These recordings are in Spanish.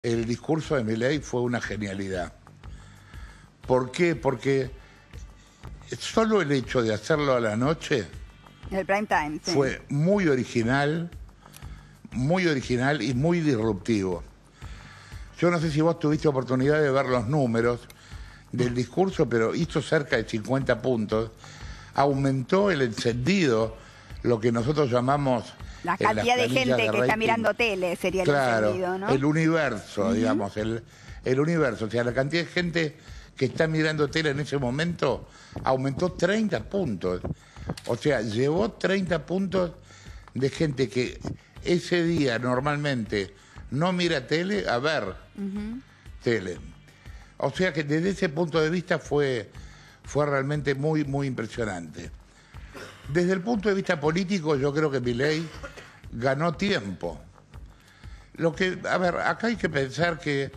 El discurso de Milei fue una genialidad. ¿Por qué? Porque solo el hecho de hacerlo a la noche el prime time, sí, fue muy original y muy disruptivo. Yo no sé si vos tuviste oportunidad de ver los números del discurso, pero hizo cerca de 50 puntos. Aumentó el encendido, lo que nosotros llamamos... la cantidad de gente que está mirando tele sería el encendido, ¿no? El universo, digamos, el universo. O sea, la cantidad de gente que está mirando tele en ese momento aumentó 30 puntos. O sea, llevó 30 puntos de gente que ese día normalmente no mira tele a ver tele. O sea que desde ese punto de vista fue realmente muy, muy impresionante. Desde el punto de vista político, yo creo que Milei ganó tiempo. A ver, acá hay que pensar que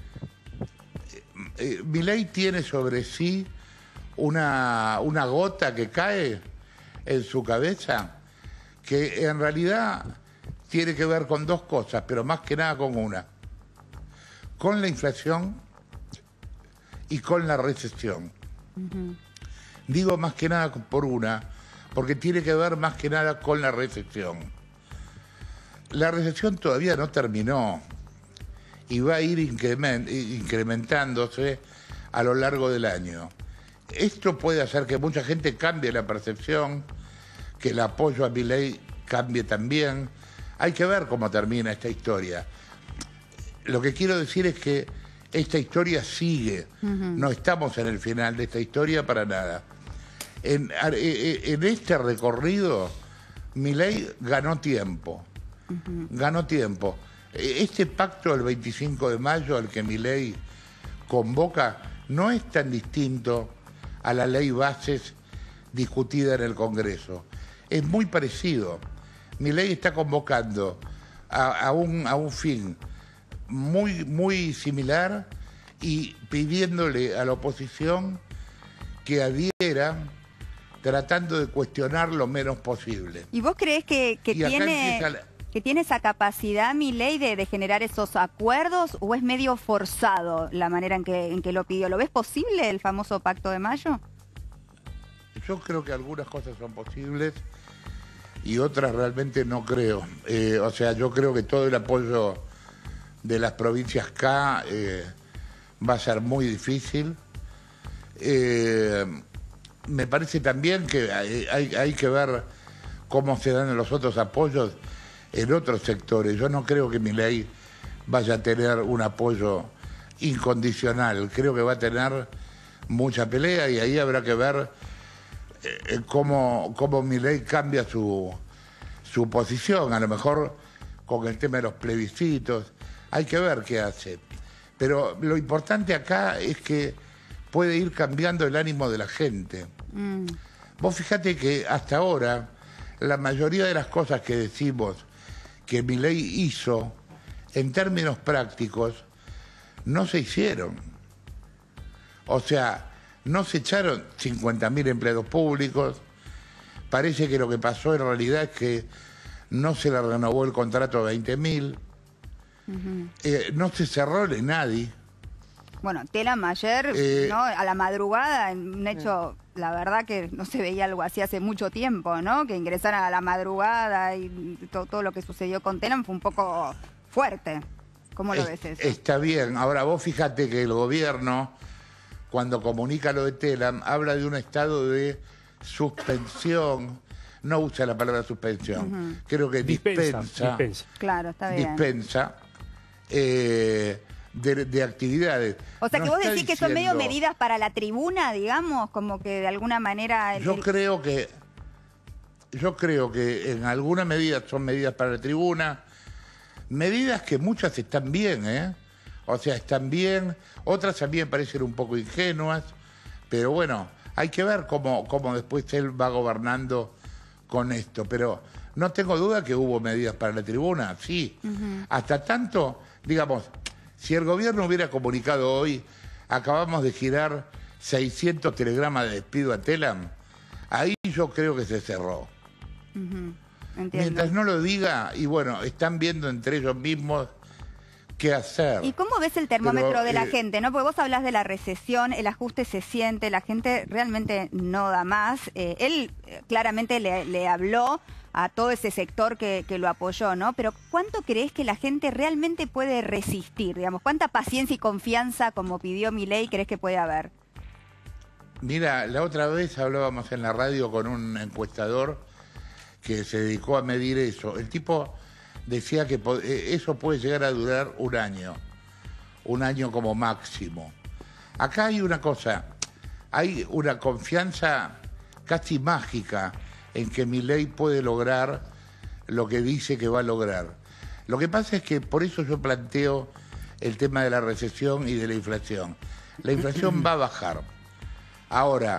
Milei tiene sobre sí una gota que cae en su cabeza, que en realidad tiene que ver con dos cosas, pero más que nada con una. Con la inflación y con la recesión. Digo más que nada por una, porque tiene que ver más que nada con la recesión. La recesión todavía no terminó y va a ir incrementándose a lo largo del año. Esto puede hacer que mucha gente cambie la percepción, que el apoyo a Milei cambie también. Hay que ver cómo termina esta historia. Lo que quiero decir es que esta historia sigue. No estamos en el final de esta historia para nada. En este recorrido, Milei ganó tiempo. Ganó tiempo. Este pacto del 25 de mayo al que Milei convoca no es tan distinto a la ley bases discutida en el Congreso. Es muy parecido. Milei está convocando a un fin muy similar y pidiéndole a la oposición que adhiera, tratando de cuestionar lo menos posible. ¿Y vos creés que tiene esa capacidad Milei de generar esos acuerdos, o es medio forzado la manera en que lo pidió? ¿Lo ves posible el famoso Pacto de Mayo? Yo creo que algunas cosas son posibles y otras realmente no creo. O sea, yo creo que todo el apoyo de las provincias K va a ser muy difícil. Me parece también que hay que ver cómo se dan los otros apoyos en otros sectores. Yo no creo que Milei vaya a tener un apoyo incondicional. Creo que va a tener mucha pelea y ahí habrá que ver cómo Milei cambia su posición. A lo mejor con el tema de los plebiscitos. Hay que ver qué hace. Pero lo importante acá es que puede ir cambiando el ánimo de la gente. Vos fíjate que hasta ahora la mayoría de las cosas que decimos que Milei hizo, en términos prácticos, no se hicieron. O sea, no se echaron 50.000 empleados públicos. Parece que lo que pasó en realidad es que no se le renovó el contrato a 20.000. No se cerró el ENADI. Bueno, Telam ayer, ¿no? A la madrugada, un hecho, la verdad que no se veía algo así hace mucho tiempo, ¿no? Que ingresaran a la madrugada y todo lo que sucedió con Telam fue un poco fuerte. ¿Cómo lo ves eso? Está bien. Ahora vos fíjate que el gobierno, cuando comunica lo de Telam, habla de un estado de suspensión. No usa la palabra suspensión. Creo que dispensa. Claro, está bien. Dispensa. De actividades. O sea, que vos decís que son medio medidas para la tribuna, digamos, como que de alguna manera... Yo creo que en alguna medida son medidas para la tribuna, medidas que muchas están bien, ¿eh? O sea, están bien, otras también parecen un poco ingenuas, pero bueno, hay que ver cómo después él va gobernando con esto, pero no tengo duda que hubo medidas para la tribuna, sí. Hasta tanto, digamos... Si el gobierno hubiera comunicado hoy, acabamos de girar 600 telegramas de despido a Telam, ahí yo creo que se cerró. Mientras no lo diga, y bueno, están viendo entre ellos mismos qué hacer. ¿Y cómo ves el termómetro de la gente, no? Porque vos hablás de la recesión, el ajuste se siente, la gente realmente no da más. Él claramente le habló a todo ese sector que lo apoyó, ¿no? Pero ¿cuánto crees que la gente realmente puede resistir? Digamos, ¿cuánta paciencia y confianza, como pidió Milei, crees que puede haber? Mira, la otra vez hablábamos en la radio con un encuestador que se dedicó a medir eso. El tipo decía que eso puede llegar a durar un año como máximo. Acá hay una cosa, hay una confianza casi mágica en que Milei puede lograr lo que dice que va a lograr. Lo que pasa es que por eso yo planteo el tema de la recesión y de la inflación. La inflación va a bajar. Ahora,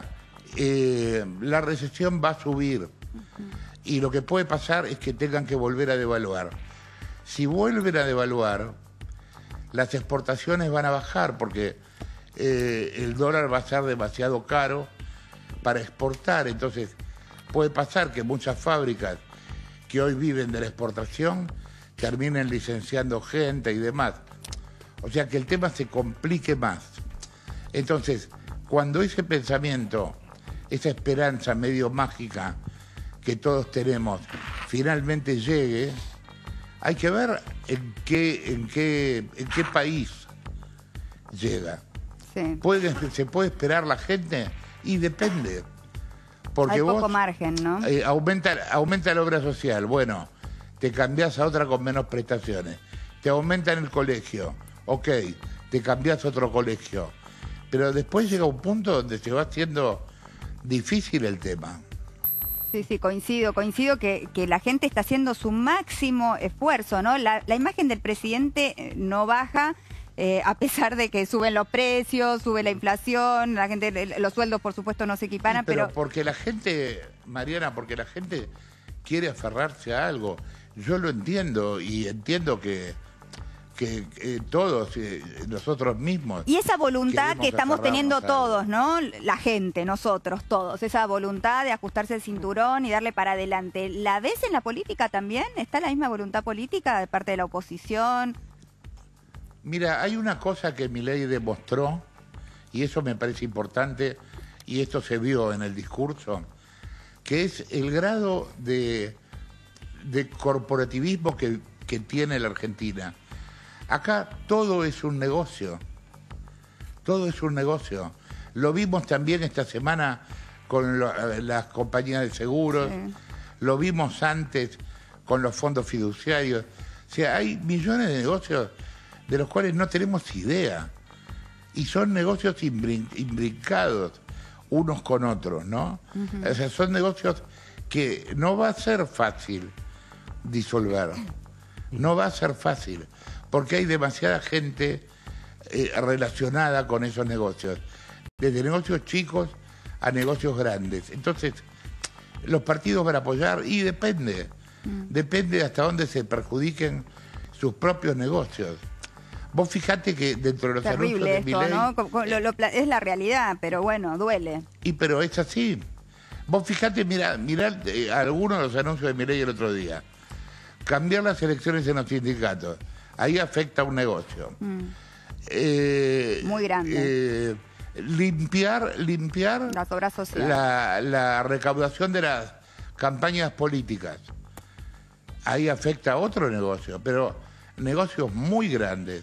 la recesión va a subir. Y lo que puede pasar es que tengan que volver a devaluar. Si vuelven a devaluar, las exportaciones van a bajar porque el dólar va a ser demasiado caro para exportar. Entonces, puede pasar que muchas fábricas que hoy viven de la exportación terminen licenciando gente y demás. O sea, que el tema se complique más. Entonces, cuando ese pensamiento, esa esperanza medio mágica que todos tenemos, finalmente llegue, hay que ver en qué país llega. Sí. ¿Se puede esperar la gente? Y depende. Porque hay vos, poco margen, ¿no? Aumenta la obra social. Bueno, te cambiás a otra con menos prestaciones. Te aumentan el colegio. Ok, te cambiás a otro colegio. Pero después llega un punto donde se va haciendo difícil el tema. Sí, coincido que la gente está haciendo su máximo esfuerzo, ¿no? La imagen del presidente no baja, a pesar de que suben los precios, sube la inflación, la gente, los sueldos por supuesto no se equiparan, sí, pero porque la gente, Mariana, porque la gente quiere aferrarse a algo. Yo lo entiendo y entiendo que todos, nosotros mismos. Y esa voluntad que estamos teniendo todos, algo, ¿no? La gente, nosotros, todos. Esa voluntad de ajustarse el cinturón y darle para adelante. ¿La ves en la política también? ¿Está la misma voluntad política de parte de la oposición? Mira, hay una cosa que Milei demostró, y eso me parece importante, y esto se vio en el discurso, que es el grado de corporativismo que tiene la Argentina. Acá todo es un negocio, todo es un negocio. Lo vimos también esta semana con las compañías de seguros, sí. Lo vimos antes con los fondos fiduciarios. O sea, hay millones de negocios de los cuales no tenemos idea. Y son negocios imbricados unos con otros, ¿no? Uh-huh. O sea, son negocios que no va a ser fácil disolver. No va a ser fácil. Porque hay demasiada gente relacionada con esos negocios, desde negocios chicos a negocios grandes. Entonces, los partidos van a apoyar y depende de hasta dónde se perjudiquen sus propios negocios. Vos fijate que dentro de los anuncios de Milei... ¿no? Es la realidad, pero bueno, duele. Pero es así. Vos fijate, mirá algunos de los anuncios de Milei el otro día. Cambiar las elecciones en los sindicatos. Ahí afecta a un negocio. Muy grande. Limpiar las obras sociales. La recaudación de las campañas políticas. Ahí afecta a otro negocio, pero negocios muy grandes.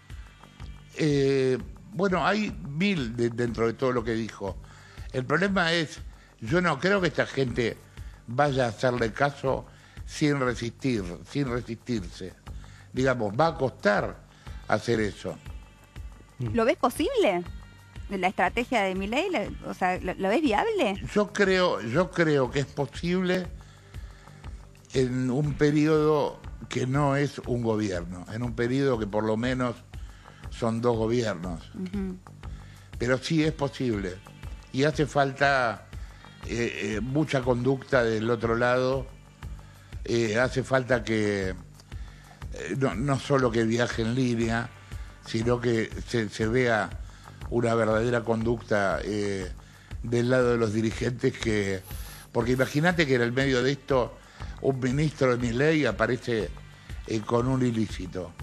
Bueno, hay dentro de todo lo que dijo. El problema es, yo no creo que esta gente vaya a hacerle caso sin resistirse. Digamos, va a costar hacer eso. ¿Lo ves posible? ¿La estrategia de Milei? O sea, ¿lo ves viable? Yo creo que es posible en un periodo que no es un gobierno, en un periodo que por lo menos son 2 gobiernos. Uh-huh. Pero sí es posible. Y hace falta mucha conducta del otro lado. Hace falta que no solo que viaje en línea, sino que se vea una verdadera conducta del lado de los dirigentes porque imagínate que en el medio de esto un ministro de Milei aparece con un ilícito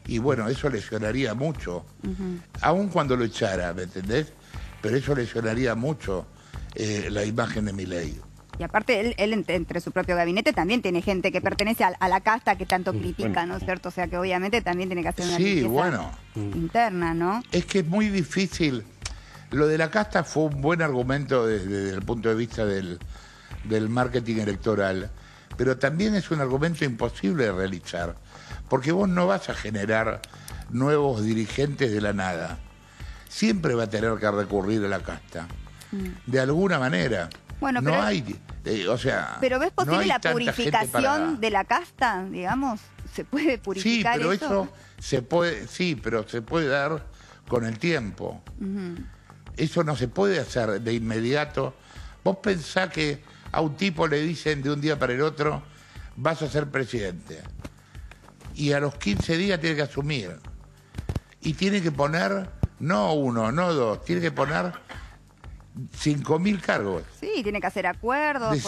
Y bueno, eso lesionaría mucho, aun cuando lo echara, ¿me entendés? Pero eso lesionaría mucho la imagen de Milei. Y aparte, él entre su propio gabinete también tiene gente que pertenece a la casta que tanto critica, ¿no es cierto? O sea que obviamente también tiene que hacer una limpieza interna, ¿no? Es que es muy difícil. Lo de la casta fue un buen argumento desde el punto de vista del marketing electoral, pero también es un argumento imposible de realizar, porque vos no vas a generar nuevos dirigentes de la nada. Siempre va a tener que recurrir a la casta, de alguna manera. Bueno, no pero, hay, o sea, ¿pero ves posible no la purificación de la casta, digamos? ¿Se puede purificar eso? Sí, pero eso se puede, sí, pero se puede dar con el tiempo. Eso no se puede hacer de inmediato. Vos pensás que a un tipo le dicen de un día para el otro, vas a ser presidente. Y a los 15 días tiene que asumir. Y tiene que poner, no uno, no dos, tiene que poner 5.000 cargos. Sí, tiene que hacer acuerdos. De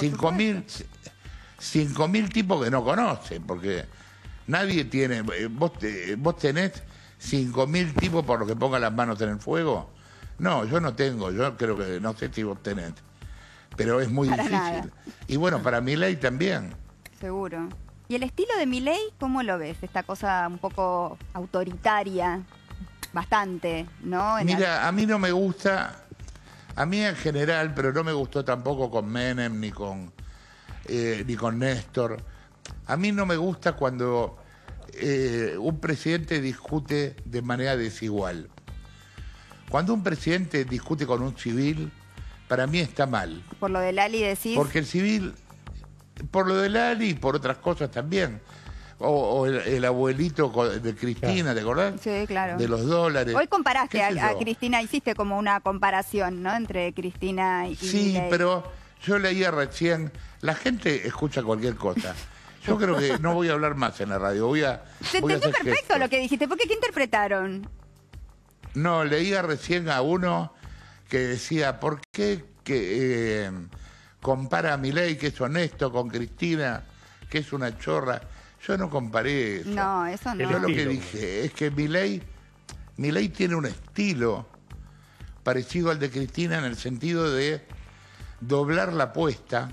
5.000 tipos que no conocen, porque nadie tiene... Vos tenés 5.000 tipos por los que pongan las manos en el fuego. No, yo no tengo, yo creo que no sé si vos tenés. Pero es muy difícil. Nada. Y bueno, para Milei también. Seguro. ¿Y el estilo de Milei, cómo lo ves? Esta cosa un poco autoritaria, bastante, ¿no? Mira, a mí no me gusta, a mí en general, pero no me gustó tampoco con Menem ni con Néstor. A mí no me gusta cuando un presidente discute de manera desigual. Cuando un presidente discute con un civil, para mí está mal. ¿Por lo del Ali decís? Porque el civil, por lo del Ali y por otras cosas también. O el abuelito de Cristina, ¿te acordás? Sí, claro. De los dólares. Hoy comparaste a Cristina, hiciste como una comparación, ¿no? Entre Cristina y Sí, Milei. Pero yo leía recién, la gente escucha cualquier cosa. Yo creo que no voy a hablar más en la radio, Se entendió perfecto lo que dijiste, ¿por qué? ¿Qué interpretaron? No, leía recién a uno que decía, ¿por qué compara a Milei, que es honesto, con Cristina, que es una chorra? Yo no comparé eso. No, eso no. Yo lo que dije es que Milei tiene un estilo parecido al de Cristina en el sentido de doblar la apuesta,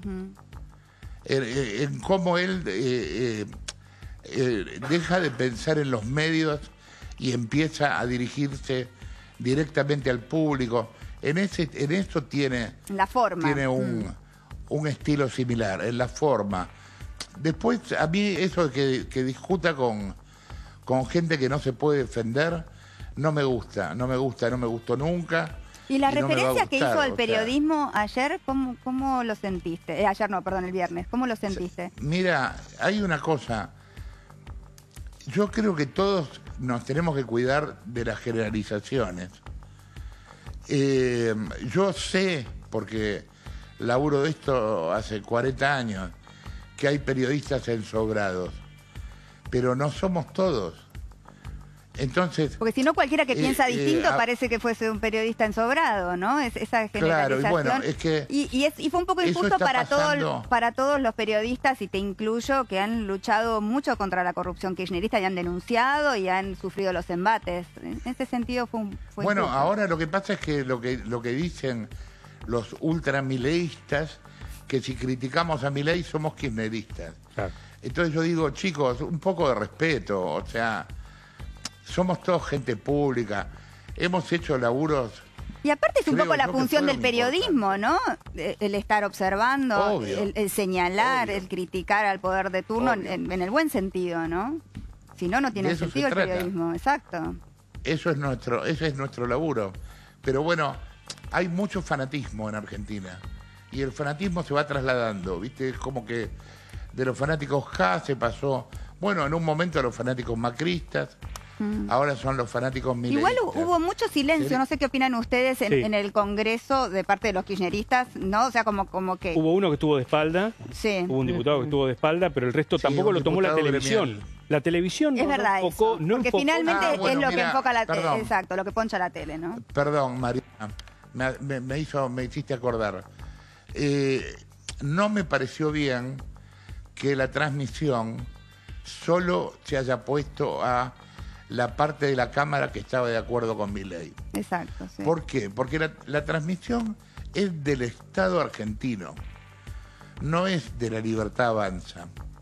en cómo él deja de pensar en los medios y empieza a dirigirse directamente al público. En eso tiene la forma. Tiene un estilo similar, en la forma. Después, a mí eso de que discuta con gente que no se puede defender, no me gusta, no me gustó nunca. ¿Y las referencias que hizo al periodismo ayer, cómo lo sentiste? Ayer no, perdón, el viernes. ¿Cómo lo sentiste? Mira, hay una cosa. Yo creo que todos nos tenemos que cuidar de las generalizaciones. Yo sé, porque laburo de esto hace 40 años, que hay periodistas ensobrados, pero no somos todos. Entonces, porque si no, cualquiera que piensa distinto parece que fuese un periodista ensobrado, ¿no? Esa generalización. Claro, y bueno, es que y fue un poco injusto para todos los periodistas, y te incluyo, que han luchado mucho contra la corrupción kirchnerista y han denunciado y han sufrido los embates. En ese sentido fue bueno, injusto. Ahora lo que pasa es que lo que dicen los ultramileístas, que si criticamos a Milei somos kirchneristas. Claro. Entonces yo digo, chicos, un poco de respeto, o sea, somos todos gente pública, hemos hecho laburos. Y aparte es un poco la función del periodismo, ¿no? El estar observando, el señalar, el criticar al poder de turno en el buen sentido, ¿no? Si no, no tiene sentido el periodismo, exacto. Ese es nuestro laburo. Pero bueno, hay mucho fanatismo en Argentina. Y el fanatismo se va trasladando, ¿viste? Es como que de los fanáticos K se pasó, bueno, en un momento a los fanáticos macristas, ahora son los fanáticos mileístas. Igual hubo mucho silencio, no sé qué opinan ustedes en el Congreso de parte de los kirchneristas, ¿no? O sea, como que... Hubo uno que estuvo de espalda, sí. Hubo un diputado que estuvo de espalda, pero el resto tampoco lo tomó la televisión. Gremial. La televisión es no verdad enfocó, eso, porque finalmente es lo que enfoca la tele, exacto, lo que poncha la tele, ¿no? Perdón, María, me hiciste acordar. No me pareció bien que la transmisión solo se haya puesto a la parte de la Cámara que estaba de acuerdo con Milei. Exacto, sí. ¿Por qué? Porque la transmisión es del Estado argentino, no es de La Libertad Avanza.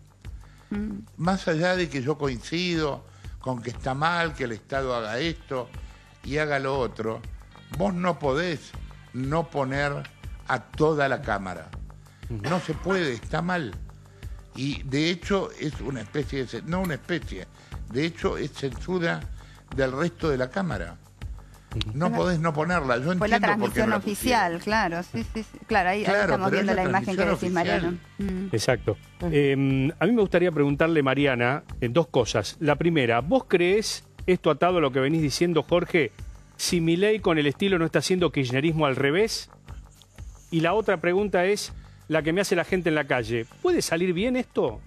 Más allá de que yo coincido con que está mal que el Estado haga esto y haga lo otro, vos no podés no poner a toda la Cámara. No se puede, está mal. Y de hecho es una especie de... No una especie, de hecho es censura del resto de la Cámara. No podés no ponerla. Yo fue la entiendo por qué no transmisión la oficial, pusieron. claro, sí. Claro, ahí Claro, estamos pero viendo es la la imagen que decís, transmisión Mariano. Exacto. A mí me gustaría preguntarle, Mariana, dos cosas. La primera, ¿vos creés, esto atado a lo que venís diciendo, Jorge, si Milei con el estilo no está haciendo kirchnerismo al revés? Y la otra pregunta es la que me hace la gente en la calle. ¿Puede salir bien esto?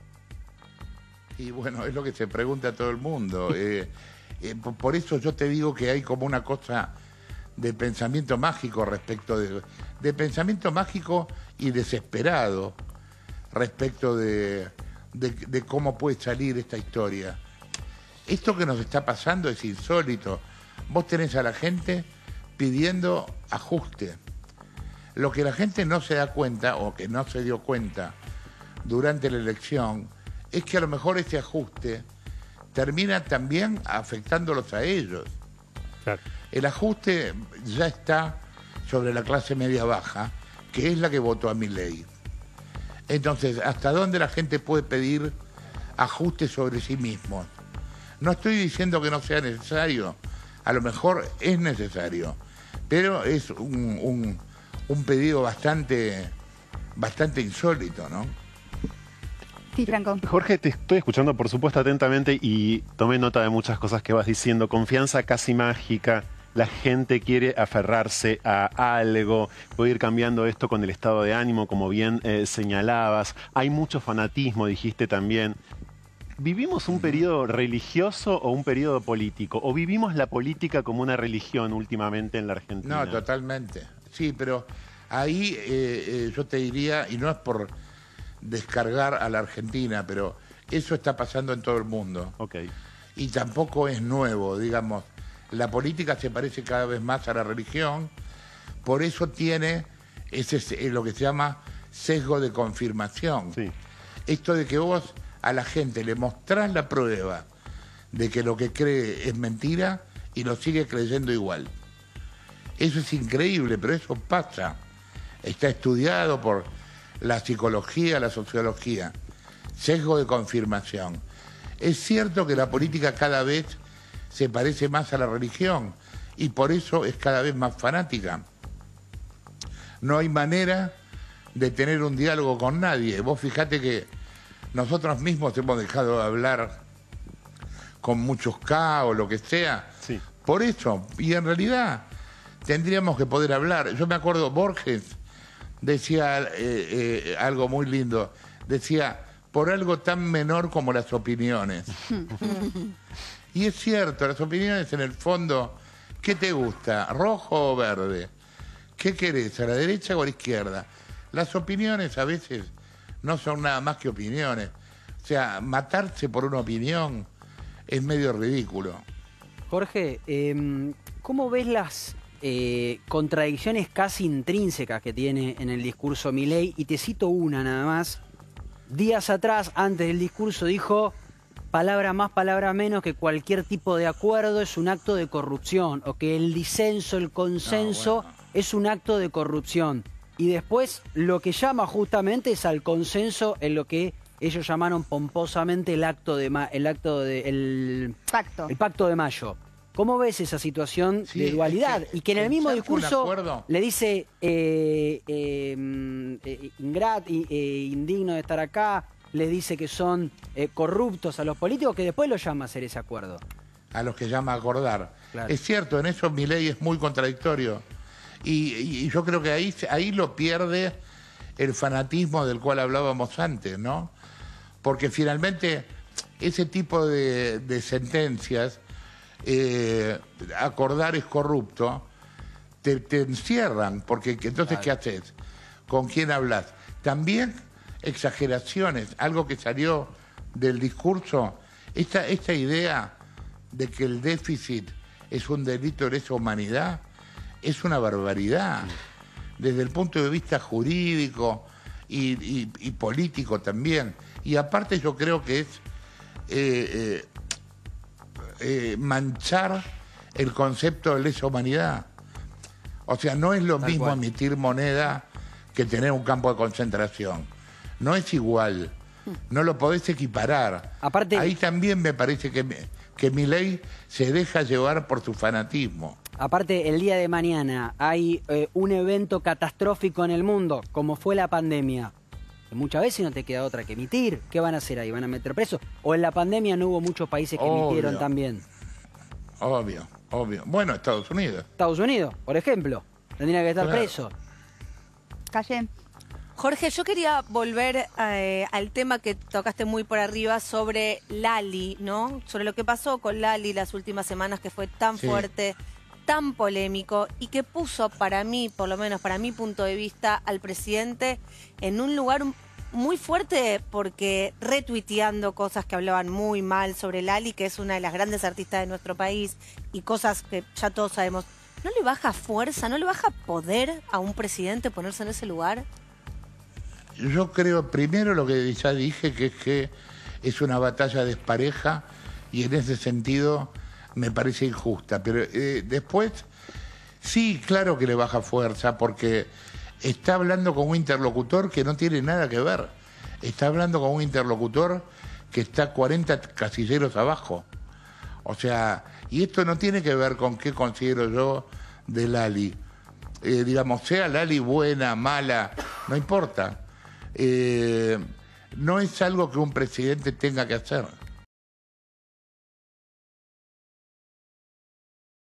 Y bueno, es lo que se pregunta a todo el mundo. Por eso yo te digo que hay como una cosa de pensamiento mágico respecto de pensamiento mágico y desesperado respecto de cómo puede salir esta historia. Esto que nos está pasando es insólito. Vos tenés a la gente pidiendo ajuste. Lo que la gente no se da cuenta, o que no se dio cuenta durante la elección, es que a lo mejor ese ajuste termina también afectándolos a ellos. Claro. El ajuste ya está sobre la clase media-baja, que es la que votó a Milei. Entonces, ¿hasta dónde la gente puede pedir ajustes sobre sí mismos? No estoy diciendo que no sea necesario, a lo mejor es necesario, pero es un pedido bastante insólito, ¿no? Sí, Franco. Jorge, te estoy escuchando, por supuesto, atentamente y tomé nota de muchas cosas que vas diciendo. Confianza casi mágica, la gente quiere aferrarse a algo, puede ir cambiando esto con el estado de ánimo, como bien señalabas. Hay mucho fanatismo, dijiste también. ¿Vivimos un periodo religioso o un periodo político? ¿O vivimos la política como una religión últimamente en la Argentina? No, totalmente. Sí, pero ahí yo te diría, y no es por descargar a la Argentina, pero eso está pasando en todo el mundo. Okay. Y tampoco es nuevo, digamos. La política se parece cada vez más a la religión, por eso tiene lo que se llama sesgo de confirmación. Sí. Esto de que vos a la gente le mostrás la prueba de que lo que cree es mentira y lo sigue creyendo igual. Eso es increíble, pero eso pasa. Está estudiado por la psicología, la sociología. Sesgo de confirmación. Es cierto que la política cada vez se parece más a la religión y por eso es cada vez más fanática. No hay manera de tener un diálogo con nadie. Vos fijate que nosotros mismos hemos dejado de hablar con muchos K o lo que sea. Sí. Por eso, y en realidad tendríamos que poder hablar. Yo me acuerdo, Borges decía algo muy lindo. Decía, por algo tan menor como las opiniones. Y es cierto, las opiniones en el fondo, ¿qué te gusta? ¿Rojo o verde? ¿Qué querés? ¿A la derecha o a la izquierda? Las opiniones a veces no son nada más que opiniones. O sea, matarse por una opinión es medio ridículo. Jorge, ¿cómo ves las contradicciones casi intrínsecas que tiene en el discurso Milei? Y te cito una nada más. Días atrás, antes del discurso, dijo: palabra más, palabra menos, que cualquier tipo de acuerdo es un acto de corrupción, o que el disenso, el consenso es un acto de corrupción. Y después lo que llama justamente es al consenso en lo que ellos llamaron pomposamente el pacto de mayo. ¿Cómo ves esa situación de dualidad? Y que en el mismo discurso le dice indigno de estar acá, le dice que son corruptos a los políticos, que después lo llama a hacer ese acuerdo. A los que llama a acordar. Claro. Es cierto, en eso Milei es muy contradictorio. Y yo creo que ahí lo pierde el fanatismo del cual hablábamos antes, ¿no? Porque finalmente ese tipo de sentencias, acordar es corrupto, te encierran, porque entonces ¿qué haces? ¿Con quién hablas? También exageraciones, algo que salió del discurso, esta idea de que el déficit es un delito de lesa humanidad es una barbaridad. Desde el punto de vista jurídico y político también. Y aparte yo creo que es manchar el concepto de lesa humanidad. O sea, no es lo mismo emitir moneda que tener un campo de concentración. No es igual. No lo podés equiparar. Aparte, ahí también me parece que Milei se deja llevar por su fanatismo. Aparte, el día de mañana hay un evento catastrófico en el mundo, como fue la pandemia. Muchas veces no te queda otra que emitir. ¿Qué van a hacer ahí? ¿Van a meter preso? ¿O en la pandemia no hubo muchos países que emitieron también? Obvio. Bueno, Estados Unidos. Estados Unidos, por ejemplo. Tendría que estar preso. Calle. Jorge, yo quería volver al tema que tocaste muy por arriba sobre Lali, ¿no? Sobre lo que pasó con Lali las últimas semanas, que fue tan fuerte, tan polémico y que puso para mí, por lo menos para mi punto de vista, al presidente en un lugar muy fuerte porque retuiteando cosas que hablaban muy mal sobre Lali, que es una de las grandes artistas de nuestro país, y cosas que ya todos sabemos. ¿No le baja fuerza, no le baja poder a un presidente ponerse en ese lugar? Yo creo, primero lo que ya dije, que es una batalla despareja y en ese sentido me parece injusta. Pero después, sí, claro que le baja fuerza porque está hablando con un interlocutor que no tiene nada que ver. Está hablando con un interlocutor que está 40 casilleros abajo. O sea, y esto no tiene que ver con qué considero yo de Lali. Digamos, sea Lali buena, mala, no importa. No es algo que un presidente tenga que hacer.